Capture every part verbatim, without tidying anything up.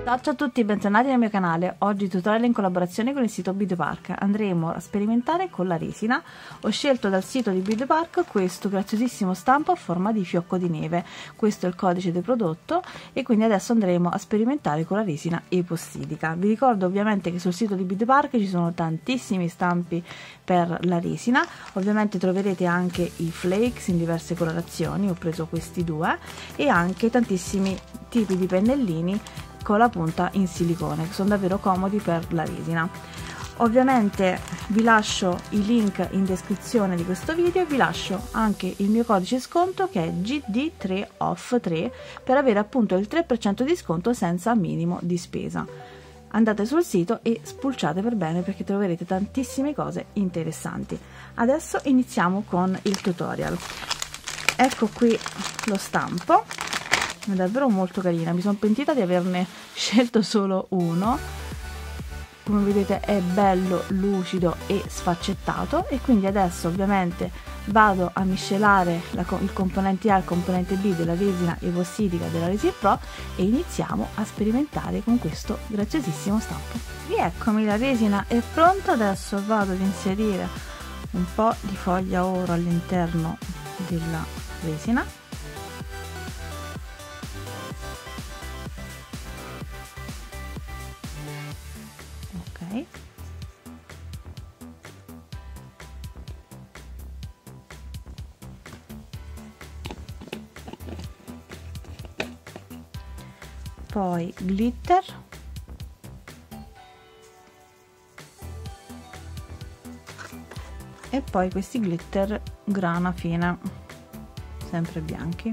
Ciao a tutti, bentornati nel mio canale. Oggi tutorial in collaborazione con il sito Beautypark. Andremo a sperimentare con la resina. Ho scelto dal sito di Beautypark questo graziosissimo stampo a forma di fiocco di neve. Questo è il codice del prodotto e quindi adesso andremo a sperimentare con la resina epossidica. Vi ricordo ovviamente che sul sito di Beautypark ci sono tantissimi stampi per la resina. Ovviamente troverete anche i flakes in diverse colorazioni, ho preso questi due, e anche tantissimi tipi di pennellini con la punta in silicone che sono davvero comodi per la resina. Ovviamente vi lascio i link in descrizione di questo video e vi lascio anche il mio codice sconto che è G D tre off tre per avere appunto il tre per cento di sconto senza minimo di spesa. Andate sul sito e spulciate per bene perché troverete tantissime cose interessanti. Adesso iniziamo con il tutorial. Ecco qui lo stampo. È davvero molto carina, mi sono pentita di averne scelto solo uno. Come vedete è bello, lucido e sfaccettato, e quindi adesso ovviamente vado a miscelare la, il componente A e il componente B della resina epossidica della Resin Pro e iniziamo a sperimentare con questo graziosissimo stampo. Rieccomi, la resina è pronta. Adesso vado ad inserire un po' di foglia oro all'interno della resina. Poi glitter, e poi questi glitter grana fine, sempre bianchi.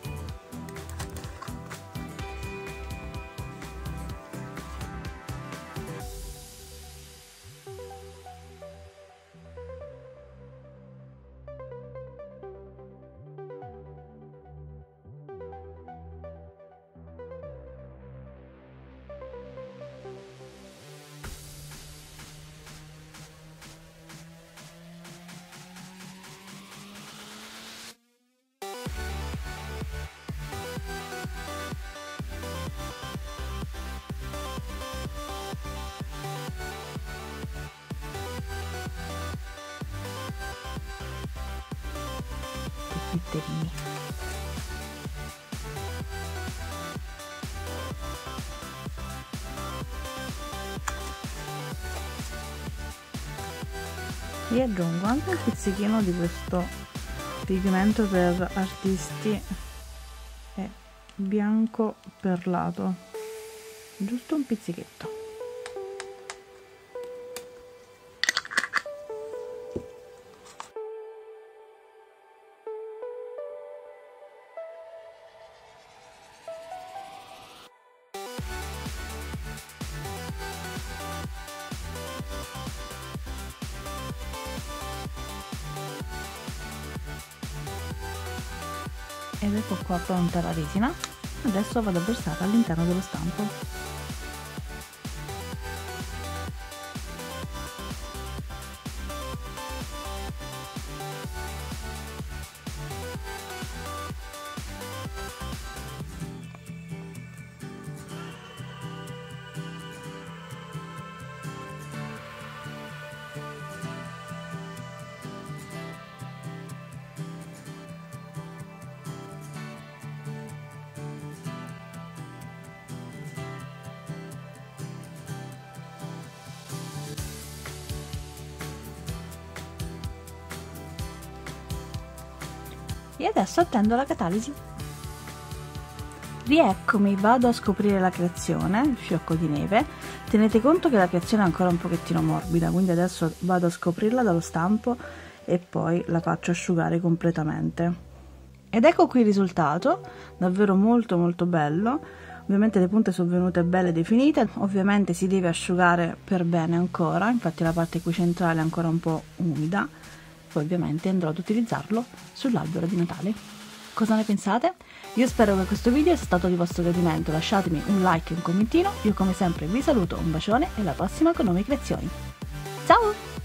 Glitterini. Vi aggiungo anche un pizzichino di questo pigmento per artisti, è bianco perlato, giusto un pizzichetto. Ed ecco qua pronta la resina. Adesso vado a versare all'interno dello stampo. E adesso attendo la catalisi. Rieccomi, vado a scoprire la creazione, il fiocco di neve. Tenete conto che la creazione è ancora un pochettino morbida, quindi adesso vado a scoprirla dallo stampo e poi la faccio asciugare completamente. Ed ecco qui il risultato, davvero molto molto bello. Ovviamente le punte sono venute belle definite, ovviamente si deve asciugare per bene ancora, infatti la parte qui centrale è ancora un po' umida. Poi ovviamente andrò ad utilizzarlo sull'albero di Natale. Cosa ne pensate? Io spero che questo video sia stato di vostro gradimento, lasciatemi un like e un commentino. Io come sempre vi saluto, un bacione e alla prossima con nuove creazioni. Ciao!